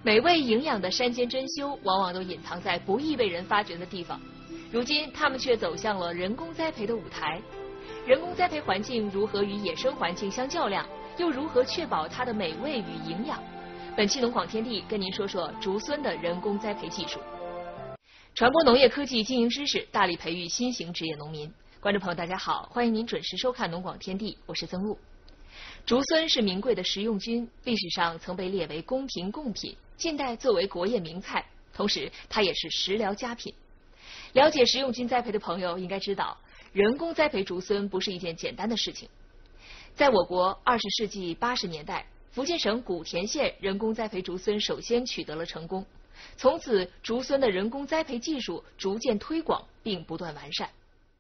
美味营养的山间珍馐，往往都隐藏在不易被人发掘的地方。如今，它们却走向了人工栽培的舞台。人工栽培环境如何与野生环境相较量？又如何确保它的美味与营养？本期农广天地跟您说说竹荪的人工栽培技术，传播农业科技经营知识，大力培育新型职业农民。观众朋友，大家好，欢迎您准时收看农广天地，我是曾露。竹荪是名贵的食用菌，历史上曾被列为宫廷贡品，近代作为国宴名菜，同时它也是食疗佳品。了解食用菌栽培的朋友应该知道，人工栽培竹荪不是一件简单的事情。在我国20世纪80年代，福建省莆田县人工栽培竹荪首先取得了成功，从此竹荪的人工栽培技术逐渐推广并不断完善。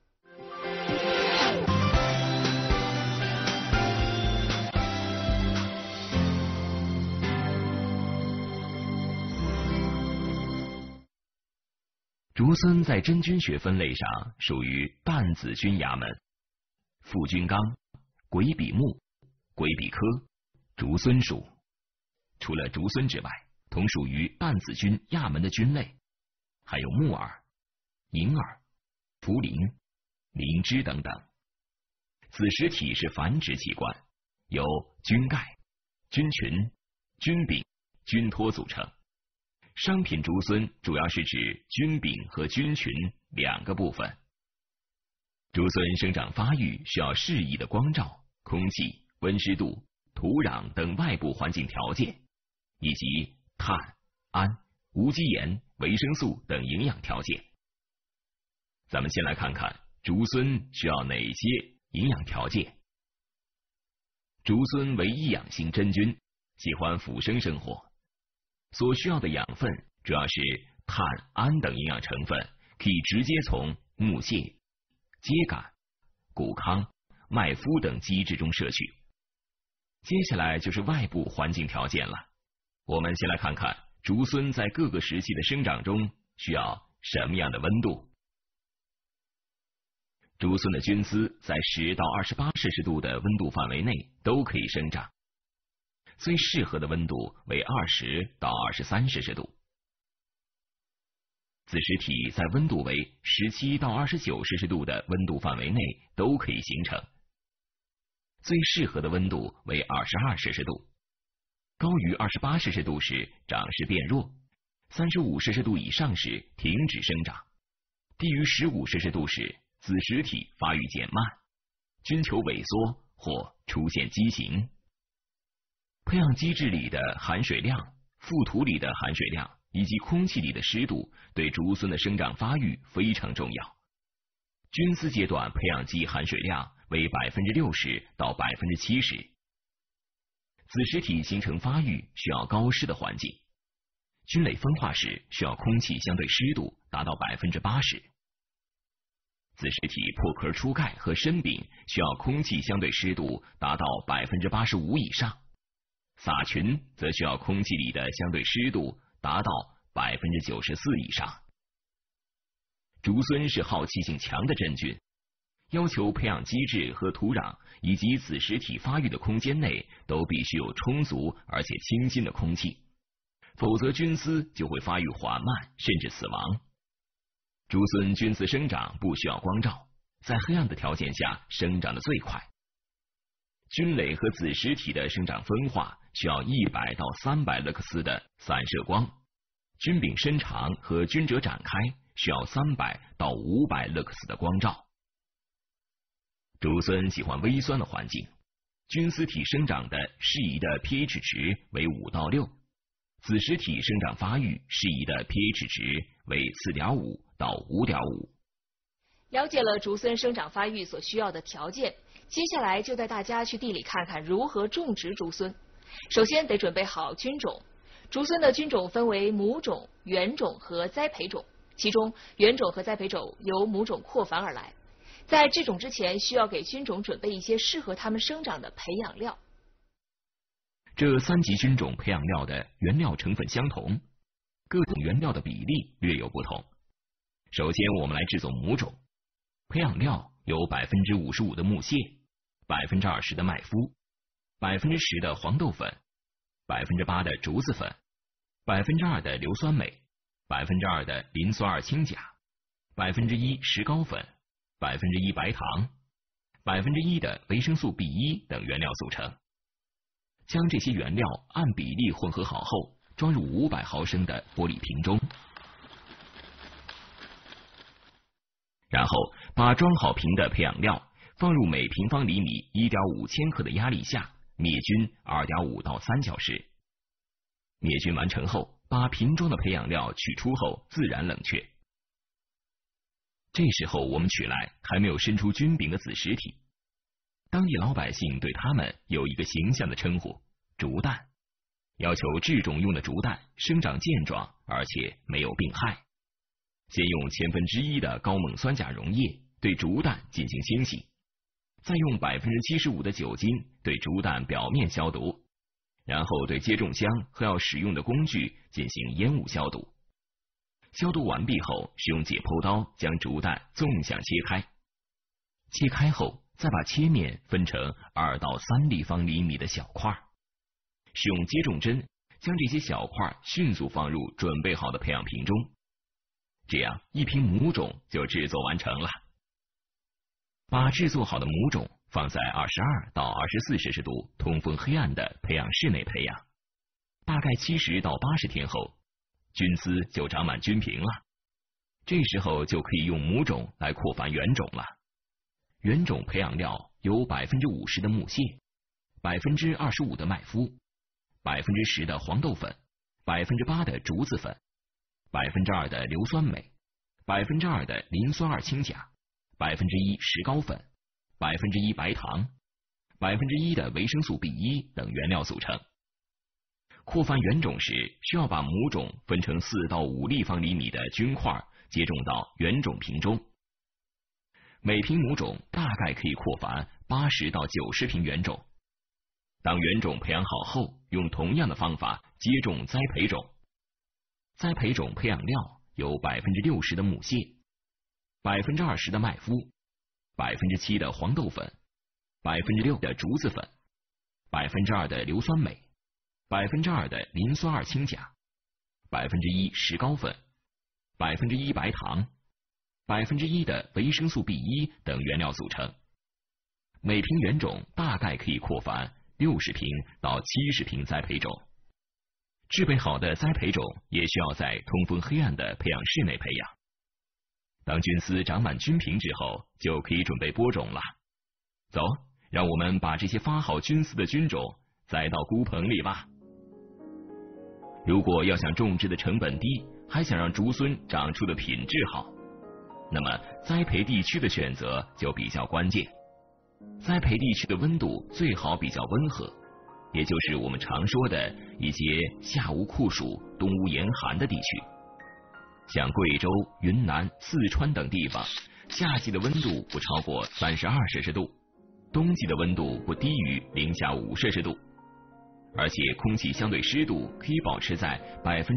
竹荪在真菌学分类上属于半子菌亚门，附菌纲、鬼笔目、鬼笔科、竹荪属。除了竹荪之外，同属于半子菌亚门的菌类还有木耳、银耳、茯苓、灵芝等等。子实体是繁殖器官，由菌盖、菌群、菌柄、菌托组成。商品竹荪主要是指菌柄和菌群两个部分。竹荪生长发育需要适宜的光照、空气、温湿度、土壤等外部环境条件，以及碳、氨、无机盐、维生素等营养条件。咱们先来看看竹荪需要哪些营养条件。竹荪为异养性真菌，喜欢腐生生活，所需要的养分主要是碳、氨等营养成分，可以直接从木屑、秸秆、谷糠、麦麸等基质中摄取。接下来就是外部环境条件了。我们先来看看竹荪在各个时期的生长中需要什么样的温度。竹荪的菌丝在10到28摄氏度的温度范围内都可以生长，最适合的温度为20到23摄氏度。子实体在温度为17到29摄氏度的温度范围内都可以形成，最适合的温度为22摄氏度。高于28摄氏度时长势变弱，35摄氏度以上时停止生长，低于15摄氏度时子实体发育减慢，菌球萎缩或出现畸形。培养基质里的含水量、覆土里的含水量以及空气里的湿度对竹荪的生长发育非常重要。菌丝阶段培养基含水量为60%到70%。子实体形成发育需要高湿的环境，菌类分化时需要空气相对湿度达到80%。子实体破壳出盖和深柄需要空气相对湿度达到85%以上。撒群则需要空气里的相对湿度达到94%以上。竹荪是好气性强的真菌，要求培养基质和土壤以及子实体发育的空间内都必须有充足而且清新的空气，否则菌丝就会发育缓慢甚至死亡。竹荪菌丝生长不需要光照，在黑暗的条件下生长得最快。菌蕾和子实体的生长分化需要100到300勒克斯的散射光，菌柄伸长和菌褶展开需要300到500勒克斯的光照。竹荪喜欢微酸的环境，菌丝体生长的适宜的 pH 值为5到6，子实体生长发育适宜的 pH 值为4.5到5.5。 了解了竹荪生长发育所需要的条件，接下来就带大家去地里看看如何种植竹荪。首先得准备好菌种。竹荪的菌种分为母种、原种和栽培种，其中原种和栽培种由母种扩繁而来。在制种之前，需要给菌种准备一些适合它们生长的培养料。 这3级菌种培养料的原料成分相同，各种原料的比例略有不同。首先我们来制作母种，培养料有55%的木屑、20%的麦麸、10%的黄豆粉、8%的竹子粉、 2%的硫酸镁、2%的磷酸二氢钾、1%石膏粉、1%白糖、1%的维生素 B1 等原料组成。将这些原料按比例混合好后，装入500毫升的玻璃瓶中，然后把装好瓶的培养料放入每平方厘米1.5千克的压力下灭菌2.5到3小时。灭菌完成后，把瓶中的培养料取出后自然冷却。这时候我们取来还没有伸出菌柄的子实体，当地老百姓对它们有一个形象的称呼——竹蛋，要求制种用的竹蛋生长健壮，而且没有病害。先用1/1000的高锰酸钾溶液对竹蛋进行清洗，再用75%的酒精对竹蛋表面消毒，然后对接种箱和要使用的工具进行烟雾消毒。消毒完毕后，使用解剖刀将竹蛋纵向切开，切开后再把切面分成2到3立方厘米的小块，使用接种针将这些小块迅速放入准备好的培养瓶中，这样一瓶母种就制作完成了。把制作好的母种放在22到24摄氏度通风黑暗的培养室内培养，大概70到80天后，菌丝就长满菌瓶了。这时候就可以用母种来扩繁原种了。原种培养料有50%的木屑、25%的麦麸、10%的黄豆粉、8%的竹子粉、2%的硫酸镁、2%的磷酸二氢钾、1%石膏粉、1%白糖、1%的维生素 B1 等原料组成。扩繁原种时，需要把母种分成4到5立方厘米的菌块接种到原种瓶中。每瓶母种大概可以扩繁80到90瓶原种。当原种培养好后，用同样的方法接种栽培种。栽培种培养料有60%的木屑、20%的麦麸、7%的黄豆粉、6%的竹子粉、2%的硫酸镁、2%的磷酸二氢钾、1%石膏粉、1%白糖、1%的维生素 B1 等原料组成。每瓶原种大概可以扩繁60瓶到70瓶栽培种。制备好的栽培种也需要在通风黑暗的培养室内培养。当菌丝长满菌瓶之后，就可以准备播种了。走，让我们把这些发好菌丝的菌种栽到菇棚里吧。如果要想种植的成本低，还想让竹荪长出的品质好，那么栽培地区的选择就比较关键。栽培地区的温度最好比较温和，也就是我们常说的一些夏无酷暑、冬无严寒的地区。像贵州、云南、四川等地方，夏季的温度不超过32摄氏度，冬季的温度不低于-5摄氏度，而且空气相对湿度可以保持在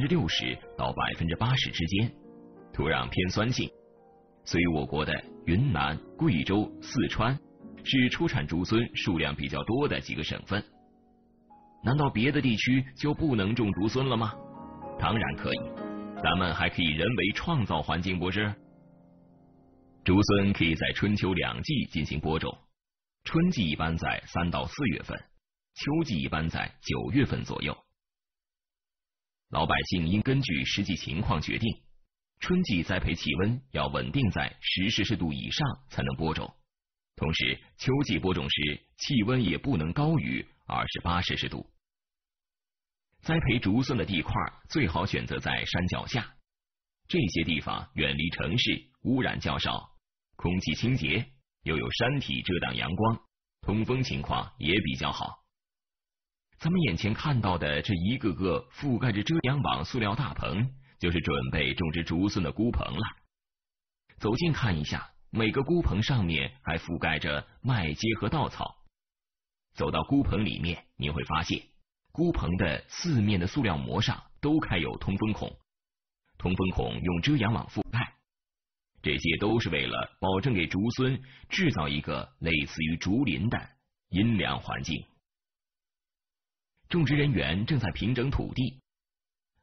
60%到80%之间，土壤偏酸性，所以我国的云南、贵州、四川是出产竹荪数量比较多的几个省份。难道别的地区就不能种竹荪了吗？当然可以，咱们还可以人为创造环境，不是？竹荪可以在春秋2季进行播种，春季一般在3到4月份，秋季一般在9月份左右。老百姓应根据实际情况决定，春季栽培气温要稳定在10摄氏度以上才能播种，同时秋季播种时气温也不能高于28摄氏度。栽培竹荪的地块最好选择在山脚下，这些地方远离城市，污染较少，空气清洁，又有山体遮挡阳光，通风情况也比较好。咱们眼前看到的这一个个覆盖着遮阳网塑料大棚，就是准备种植竹荪的菇棚了。走近看一下，每个菇棚上面还覆盖着麦秸和稻草。走到菇棚里面，你会发现菇棚的4面的塑料膜上都开有通风孔，通风孔用遮阳网覆盖，这些都是为了保证给竹荪制造一个类似于竹林的阴凉环境。种植人员正在平整土地，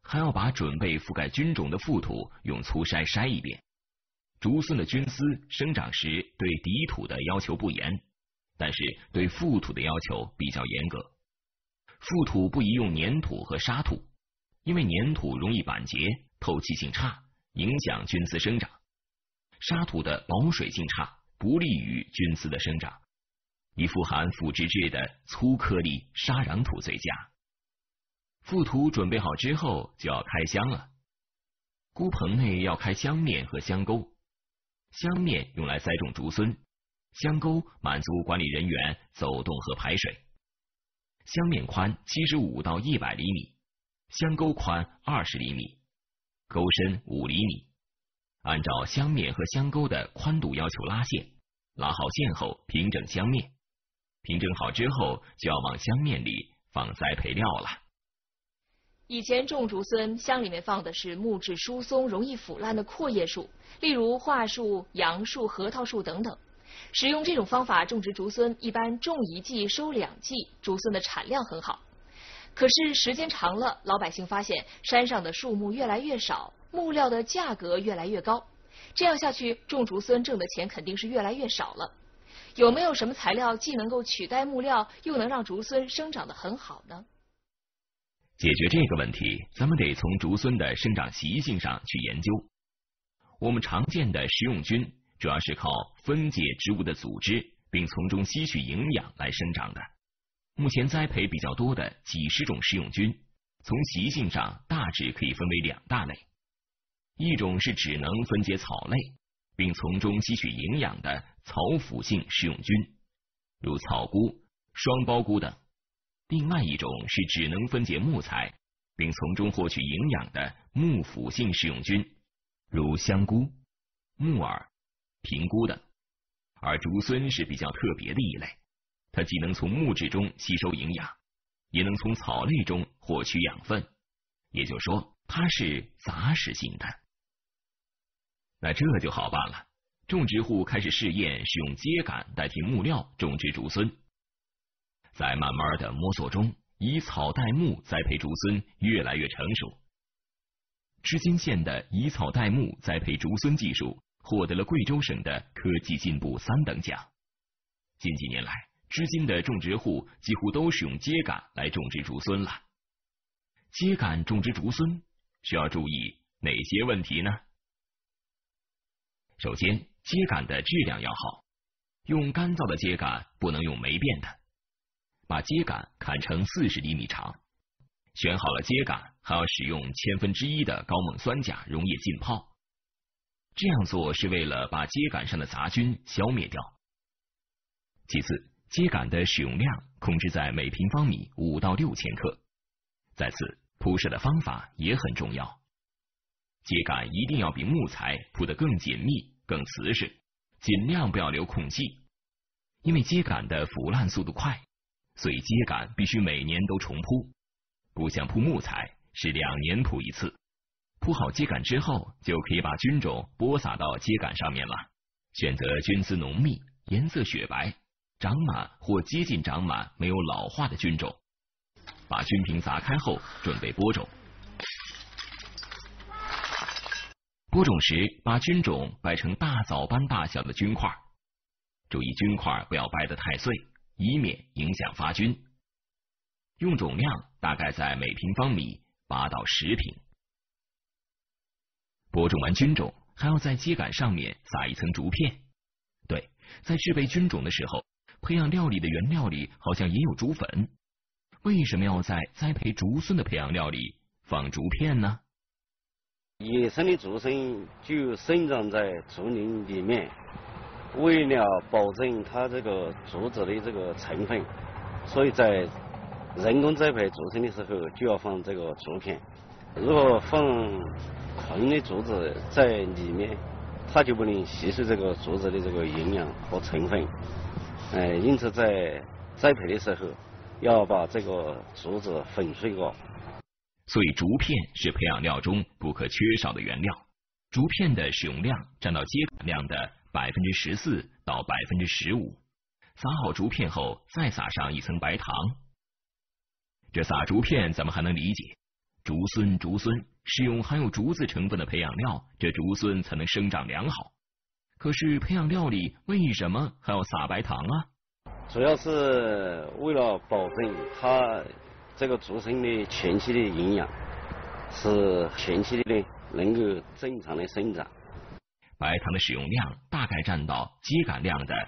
还要把准备覆盖菌种的覆土用粗筛筛一遍。竹荪的菌丝生长时对底土的要求不严，但是对覆土的要求比较严格。覆土不宜用粘土和沙土，因为粘土容易板结，透气性差，影响菌丝生长；沙土的保水性差，不利于菌丝的生长。以富含腐殖质的粗颗粒沙壤土最佳。覆土准备好之后，就要开箱了。菇棚内要开箱面和箱沟，箱面用来栽种竹荪，箱沟满足管理人员走动和排水。箱面宽75到100厘米，箱沟宽20厘米，沟深5厘米。按照箱面和箱沟的宽度要求拉线，拉好线后平整箱面。平整好之后，就要往箱面里放栽培料了。 以前种竹荪，箱里面放的是木质疏松、容易腐烂的阔叶树，例如桦树、杨树、核桃树等等。使用这种方法种植竹荪，一般种1季收2季，竹荪的产量很好。可是时间长了，老百姓发现山上的树木越来越少，木料的价格越来越高，这样下去，种竹荪挣的钱肯定是越来越少了。有没有什么材料既能够取代木料，又能让竹荪生长得很好呢？ 解决这个问题，咱们得从竹荪的生长习性上去研究。我们常见的食用菌主要是靠分解植物的组织，并从中吸取营养来生长的。目前栽培比较多的几十种食用菌，从习性上大致可以分为2大类。一种是只能分解草类，并从中吸取营养的草腐性食用菌，如草菇、双苞菇等；另外一种是只能分解木材，并从中获取营养的木腐性食用菌，如香菇、木耳、平菇等。而竹荪是比较特别的一类，它既能从木质中吸收营养，也能从草类中获取养分，也就是说，它是杂食性的。那这就好办了，种植户开始试验使用秸秆代替木料种植竹荪。在慢慢的摸索中，以草代木栽培竹荪越来越成熟。织金县的以草代木栽培竹荪技术获得了贵州省的科技进步3等奖。近几年来，织金的种植户几乎都使用秸秆来种植竹荪了。秸秆种植竹荪需要注意哪些问题呢？首先，秸秆的质量要好，用干燥的秸秆，不能用霉变的。把秸秆砍成40厘米长，选好了秸秆，还要使用1/1000的高锰酸钾溶液浸泡。这样做是为了把秸秆上的杂菌消灭掉。其次，秸秆的使用量控制在每平方米5到6千克。再次，铺设的方法也很重要。秸秆一定要比木材铺得更紧密、更瓷实，尽量不要留空隙。因为秸秆的腐烂速度快，所以秸秆必须每年都重铺，不像铺木材是2年铺一次。铺好秸秆之后，就可以把菌种播撒到秸秆上面了。选择菌丝浓密、颜色雪白、长满或接近长满没有老化的菌种。把菌瓶砸开后，准备播种。播种时，把菌种掰成大枣般大小的菌块，注意菌块不要掰得太碎，以免影响发菌。用种量大概在每平方米8到10瓶。播种完菌种，还要在秸秆上面撒一层竹片。对，在制备菌种的时候，培养料理的原料里好像也有竹粉。为什么要在栽培竹荪的培养料里放竹片呢？ 野生的竹荪就生长在竹林里面，为了保证它这个竹子的这个成分，所以在人工栽培竹荪的时候就要放这个竹片。如果放纯的竹子在里面，它就不能吸收这个竹子的这个营养和成分。因此在栽培的时候要把这个竹子粉碎过。 所以竹片是培养料中不可缺少的原料。竹片的使用量占到秸秆量的14%到15%。撒好竹片后，再撒上一层白糖。这撒竹片咱们还能理解， 竹荪，使用含有竹子成分的培养料，这竹荪才能生长良好。可是培养料里为什么还要撒白糖啊？ 主要是为了保证它这个竹荪的前期的营养，使前期的能够正常的生长。 白糖的使用量大概占到秸秆量的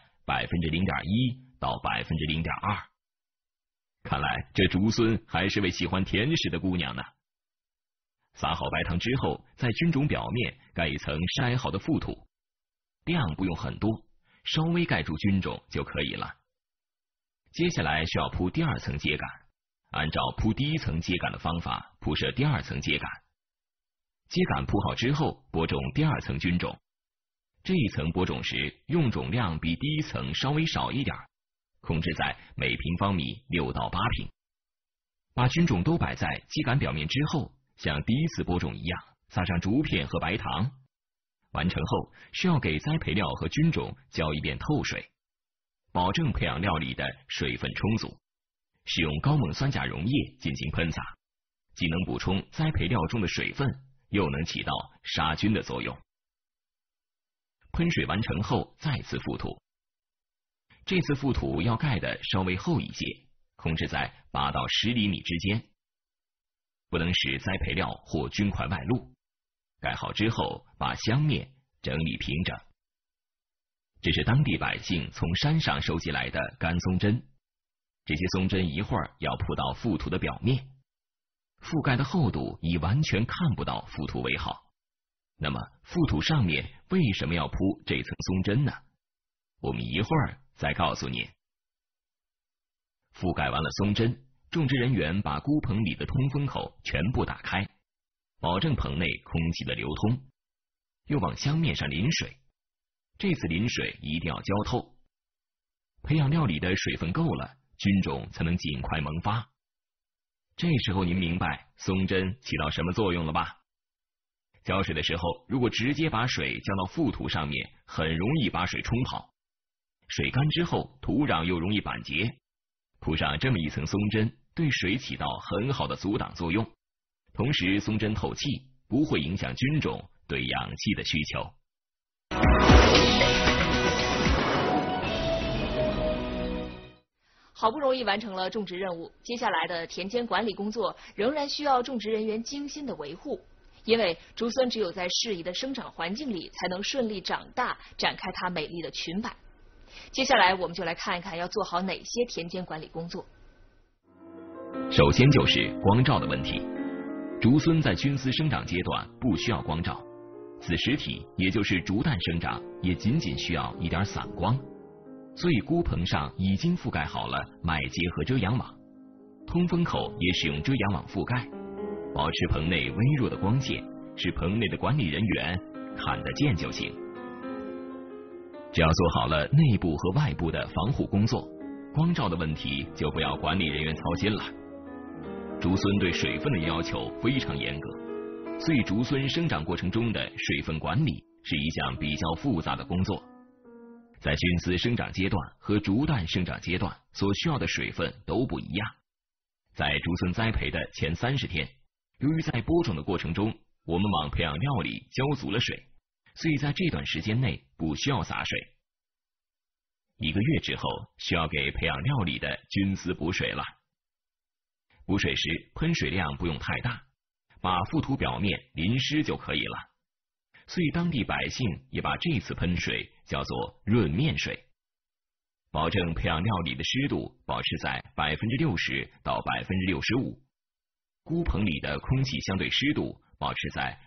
0.1%到0.2%。看来这竹荪还是位喜欢甜食的姑娘呢。撒好白糖之后，在菌种表面盖一层筛好的覆土，量不用很多，稍微盖住菌种就可以了。接下来需要铺第二层秸秆，按照铺第一层秸秆的方法铺设第二层秸秆。秸秆铺好之后，播种第二层菌种。这一层播种时，用种量比第一层稍微少一点，控制在每平方米6到8平。把菌种都摆在秸秆表面之后，像第一次播种一样，撒上竹片和白糖。完成后，需要给栽培料和菌种浇一遍透水，保证培养料里的水分充足。使用高锰酸钾溶液进行喷洒，既能补充栽培料中的水分，又能起到杀菌的作用。喷水完成后，再次覆土。这次覆土要盖的稍微厚一些，控制在8到10厘米之间，不能使栽培料或菌块外露。盖好之后，把箱面整理平整。这是当地百姓从山上收集来的干松针，这些松针一会儿要铺到覆土的表面，覆盖的厚度以完全看不到覆土为好。那么覆土上面为什么要铺这层松针呢？我们一会儿再告诉您。覆盖完了松针，种植人员把菇棚里的通风口全部打开，保证棚内空气的流通，又往箱面上淋水。这次淋水一定要浇透，培养料里的水分够了，菌种才能尽快萌发。这时候您明白松针起到什么作用了吧？浇水的时候，如果直接把水浇到覆土上面，很容易把水冲跑。水干之后，土壤又容易板结。铺上这么一层松针，对水起到很好的阻挡作用。同时，松针透气，不会影响菌种对氧气的需求。 好不容易完成了种植任务，接下来的田间管理工作仍然需要种植人员精心的维护。因为竹荪只有在适宜的生长环境里，才能顺利长大，展开它美丽的裙摆。接下来我们就来看一看要做好哪些田间管理工作。 首先就是光照的问题。竹荪在菌丝生长阶段不需要光照，子实体也就是竹蛋生长也仅仅需要一点散光，所以菇棚上已经覆盖好了麦秸和遮阳网，通风口也使用遮阳网覆盖，保持棚内微弱的光线，使棚内的管理人员看得见就行。只要做好了内部和外部的防护工作，光照的问题就不要管理人员操心了。竹荪对水分的要求非常严格，所以竹荪生长过程中的水分管理是一项比较复杂的工作。在菌丝生长阶段和竹蛋生长阶段所需要的水分都不一样。在竹荪栽培的前30天，由于在播种的过程中，我们往培养料里浇足了水，所以在这段时间内不需要洒水。1个月之后，需要给培养料里的菌丝补水了。补水时喷水量不用太大，把覆土表面淋湿就可以了。所以当地百姓也把这次喷水叫做润面水。保证培养料里的湿度保持在60%到65%，菇棚里的空气相对湿度保持在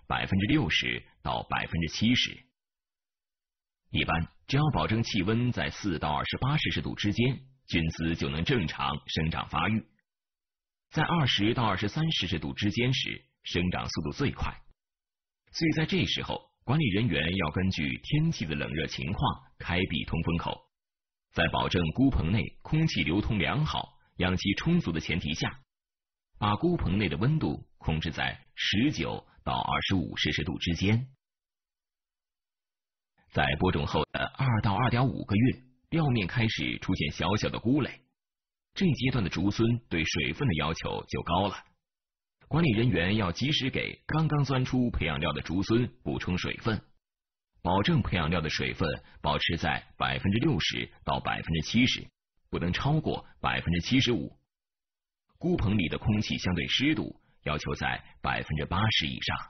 60%到70%。一般只要保证气温在4到28摄氏度之间，菌丝就能正常生长发育。在20到23摄氏度之间时，生长速度最快。所以在这时候，管理人员要根据天气的冷热情况开闭通风口，在保证菇棚内空气流通良好、氧气充足的前提下，把菇棚内的温度控制在19到25摄氏度之间。在播种后的2到2.5个月，料面开始出现小小的菇蕾，这阶段的竹荪对水分的要求就高了。 管理人员要及时给刚刚钻出培养料的竹荪补充水分，保证培养料的水分保持在60%到70%，不能超过75%。菇棚里的空气相对湿度要求在80%以上。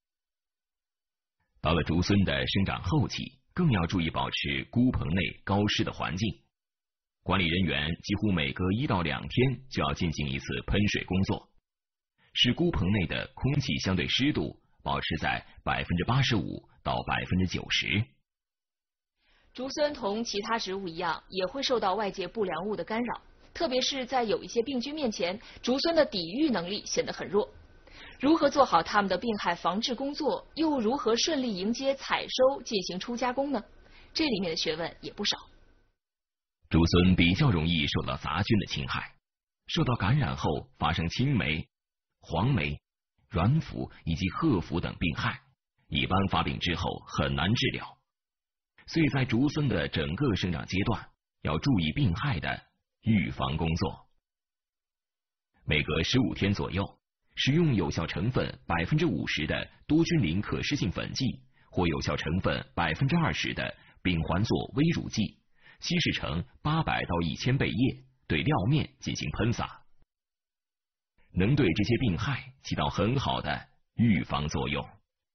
到了竹荪的生长后期，更要注意保持菇棚内高湿的环境。管理人员几乎每隔1到2天就要进行一次喷水工作，使菇棚内的空气相对湿度保持在85%到90%。 竹荪同其他植物一样，也会受到外界不良物的干扰，特别是在有一些病菌面前，竹荪的抵御能力显得很弱。如何做好它们的病害防治工作，又如何顺利迎接采收进行初加工呢？这里面的学问也不少。 竹荪比较容易受到杂菌的侵害，受到感染后发生青霉、黄霉、软腐以及褐腐等病害，一般发病之后很难治疗。所以在竹荪的整个生长阶段，要注意病害的预防工作。每隔15天左右，使用有效成分50%的多菌磷可施性粉剂或有效成分20%的丙环唑微乳剂，稀释成800到1000倍液，对料面进行喷洒，能对这些病害起到很好的预防作用。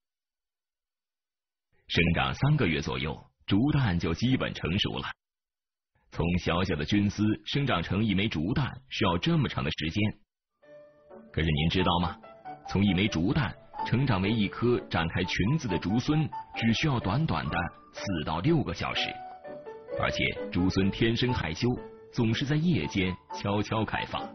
生长3个月左右，竹蛋就基本成熟了。从小小的菌丝生长成一枚竹蛋需要这么长的时间，可是您知道吗？从一枚竹蛋成长为一颗展开裙子的竹荪，只需要短短的4到6个小时。而且竹荪天生害羞，总是在夜间悄悄开放。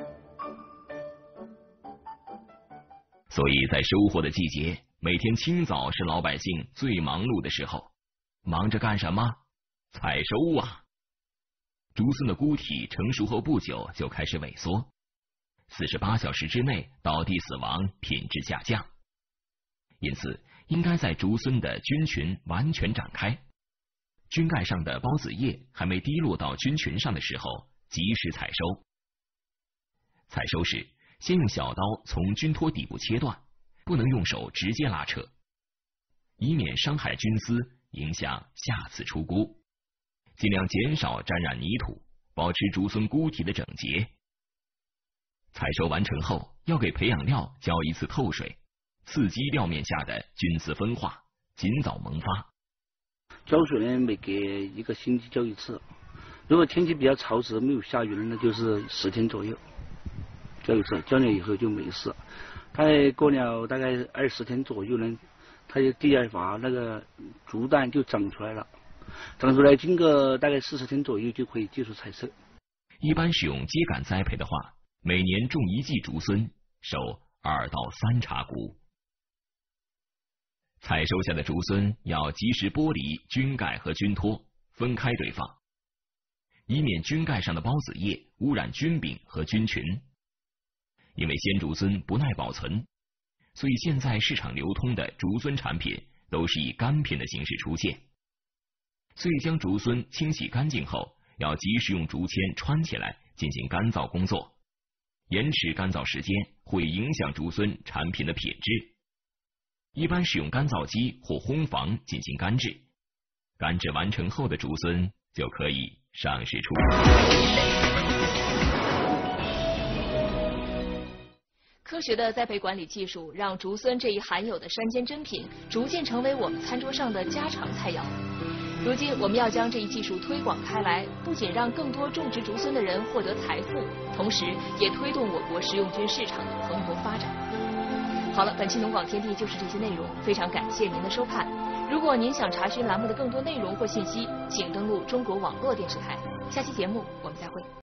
所以在收获的季节，每天清早是老百姓最忙碌的时候。忙着干什么？采收啊！竹荪的菇体成熟后不久就开始萎缩，48小时之内倒地死亡，品质下降。因此，应该在竹荪的菌群完全展开，菌盖上的孢子液还没滴落到菌群上的时候，及时采收。采收时，先用小刀从菌托底部切断，不能用手直接拉扯，以免伤害菌丝，影响下次出菇。尽量减少沾染泥土，保持竹荪菇体的整洁。采收完成后，要给培养料浇一次透水，刺激料面下的菌丝分化，尽早萌发。 浇水呢，每隔1个星期浇一次。如果天气比较潮湿，没有下雨呢，那就是10天左右浇一次。浇了以后就没事。它过了大概20天左右呢，它就第2耙那个竹蛋就长出来了。长出来经过大概40天左右就可以技术采收。 一般使用秸秆栽培的话，每年种1季竹荪，收2到3茬菇。采收下的竹荪要及时剥离菌盖和菌托，分开堆放，以免菌盖上的孢子液污染菌柄和菌群。因为鲜竹荪不耐保存，所以现在市场流通的竹荪产品都是以干品的形式出现。所以将竹荪清洗干净后，要及时用竹签穿起来进行干燥工作。延迟干燥时间会影响竹荪产品的品质。一般使用干燥机或烘房进行干制。干制完成后的竹荪就可以上市出售。 科学的栽培管理技术让竹荪这一罕有的山间珍品逐渐成为我们餐桌上的家常菜肴。如今我们要将这一技术推广开来，不仅让更多种植竹荪的人获得财富，同时也推动我国食用菌市场的蓬勃发展。好了，本期农广天地就是这些内容，非常感谢您的收看。如果您想查询栏目的更多内容或信息，请登录中国网络电视台。下期节目我们再会。